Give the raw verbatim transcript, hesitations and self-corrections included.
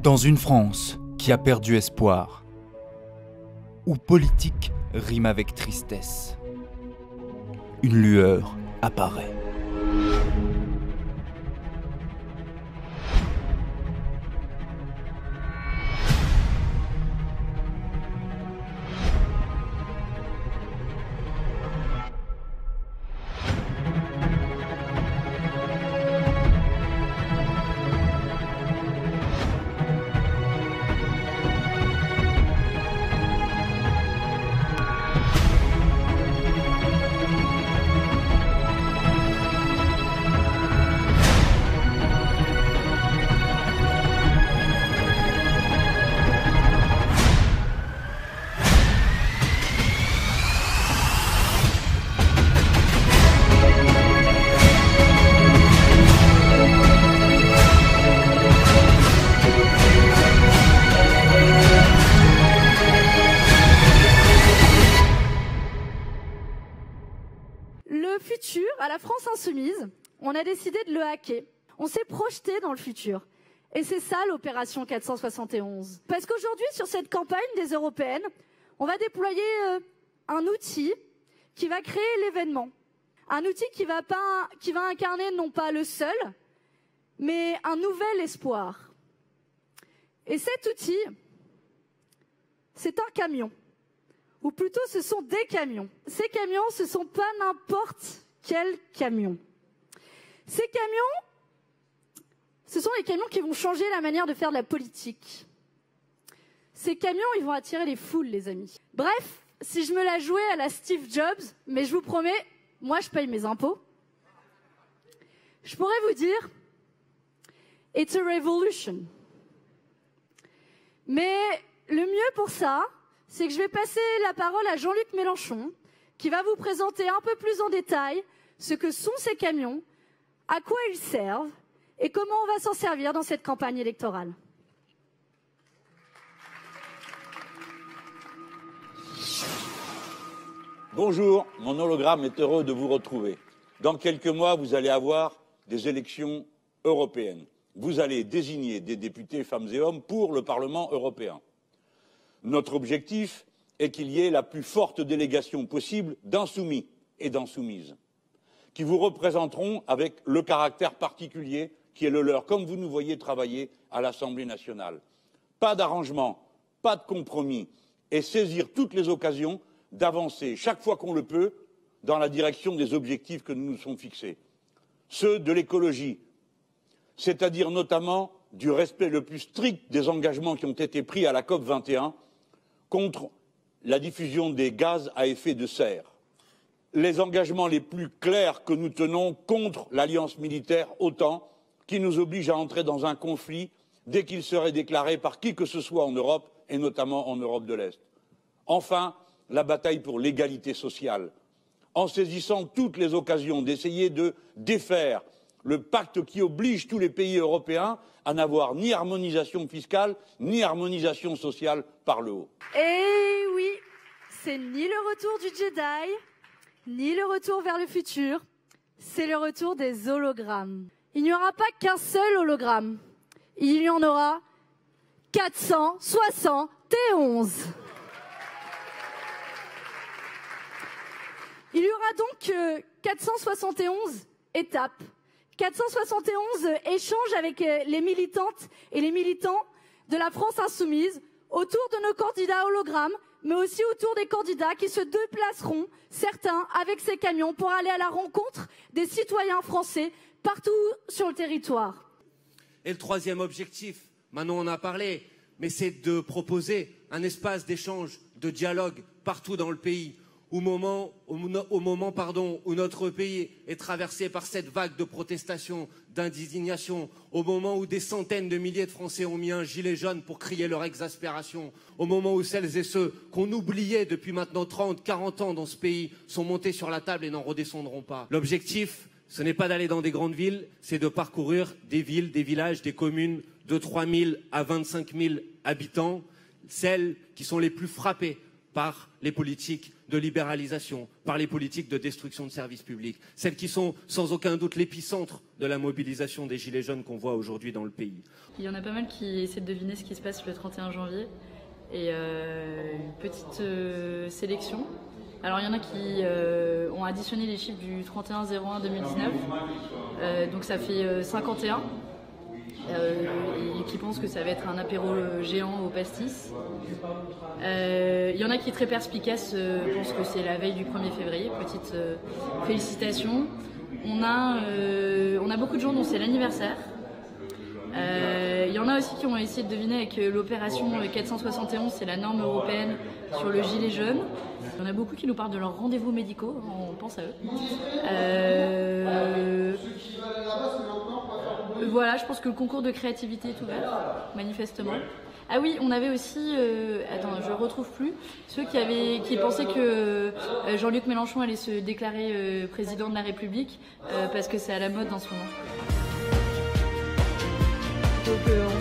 Dans une France qui a perdu espoir, où politique rime avec tristesse, une lueur apparaît. Le futur, à la France insoumise, on a décidé de le hacker. On s'est projeté dans le futur. Et c'est ça l'opération quatre cent soixante et onze. Parce qu'aujourd'hui, sur cette campagne des européennes, on va déployer euh, un outil qui va créer l'événement. Un outil qui va, pas, qui va incarner non pas le seul, mais un nouvel espoir. Et cet outil, c'est un camion. Ou plutôt, ce sont des camions. Ces camions, ce ne sont pas n'importe quel camion. Ces camions, ce sont les camions qui vont changer la manière de faire de la politique. Ces camions, ils vont attirer les foules, les amis. Bref, si je me la jouais à la Steve Jobs, mais je vous promets, moi, je paye mes impôts, je pourrais vous dire, it's a revolution. Mais le mieux pour ça, c'est que je vais passer la parole à Jean-Luc Mélenchon, qui va vous présenter un peu plus en détail ce que sont ces camions, à quoi ils servent et comment on va s'en servir dans cette campagne électorale. Bonjour, mon hologramme est heureux de vous retrouver. Dans quelques mois, vous allez avoir des élections européennes. Vous allez désigner des députés femmes et hommes pour le Parlement européen. Notre objectif est qu'il y ait la plus forte délégation possible d'insoumis et d'insoumises, qui vous représenteront avec le caractère particulier qui est le leur, comme vous nous voyez travailler à l'Assemblée nationale. Pas d'arrangement, pas de compromis, et saisir toutes les occasions d'avancer, chaque fois qu'on le peut, dans la direction des objectifs que nous nous sommes fixés. Ceux de l'écologie, c'est-à-dire notamment du respect le plus strict des engagements qui ont été pris à la COP vingt et un contre la diffusion des gaz à effet de serre. Les engagements les plus clairs que nous tenons contre l'alliance militaire OTAN, qui nous oblige à entrer dans un conflit dès qu'il serait déclaré par qui que ce soit en Europe, et notamment en Europe de l'Est. Enfin, la bataille pour l'égalité sociale, en saisissant toutes les occasions d'essayer de défaire le pacte qui oblige tous les pays européens à n'avoir ni harmonisation fiscale, ni harmonisation sociale par le haut. Et oui, c'est ni le retour du Jedi, ni le retour vers le futur, c'est le retour des hologrammes. Il n'y aura pas qu'un seul hologramme, il y en aura quatre cent soixante et onze. Il y aura donc euh, quatre cent soixante et onze étapes, quatre cent soixante et onze échanges avec euh, les militantes et les militants de la France insoumise autour de nos candidats hologrammes, mais aussi autour des candidats qui se déplaceront, certains avec ces camions, pour aller à la rencontre des citoyens français partout sur le territoire. Et le troisième objectif, Manon en a parlé, mais c'est de proposer un espace d'échange, de dialogue partout dans le pays. Au moment, au, au moment pardon, où notre pays est traversé par cette vague de protestations, d'indignation, au moment où des centaines de milliers de Français ont mis un gilet jaune pour crier leur exaspération, au moment où celles et ceux qu'on oubliait depuis maintenant trente, quarante ans dans ce pays sont montés sur la table et n'en redescendront pas. L'objectif, ce n'est pas d'aller dans des grandes villes, c'est de parcourir des villes, des villages, des communes de trois mille à vingt-cinq mille habitants, celles qui sont les plus frappées par les politiques de libéralisation, par les politiques de destruction de services publics, celles qui sont sans aucun doute l'épicentre de la mobilisation des Gilets jaunes qu'on voit aujourd'hui dans le pays. Il y en a pas mal qui essaient de deviner ce qui se passe le trente et un janvier. Et euh, une petite euh, sélection. Alors il y en a qui euh, ont additionné les chiffres du trente et un zéro un deux mille dix-neuf, euh, donc ça fait euh, cinquante et un, euh, et qui pensent que ça va être un apéro géant au pastis. Euh, il y en a qui, très perspicaces, euh, pensent que c'est la veille du premier février, petite euh, félicitation. On a, euh, on a beaucoup de gens dont c'est l'anniversaire. Il euh, y en a aussi qui ont essayé de deviner avec l'opération quatre cent soixante et onze, c'est la norme européenne sur le gilet jaune. Il y en a beaucoup qui nous parlent de leurs rendez-vous médicaux, on pense à eux. Euh, voilà, je pense que le concours de créativité est ouvert, manifestement. Ah oui, on avait aussi, euh, attends, je retrouve plus, ceux qui, avaient, qui pensaient que euh, Jean-Luc Mélenchon allait se déclarer euh, président de la République, euh, parce que c'est à la mode en ce moment. Donc euh,